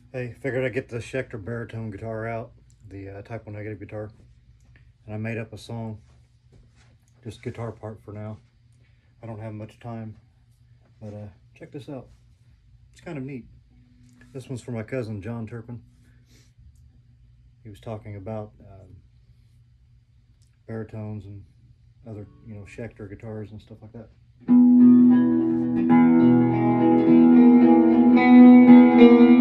Hey, figured I'd get the Schecter Baritone guitar out, the Type 1 negative guitar, and I made up a song, just guitar part for now. I don't have much time, but check this out. It's kind of neat. This one's for my cousin, John Turpin. He was talking about baritones and other, Schecter guitars and stuff like that.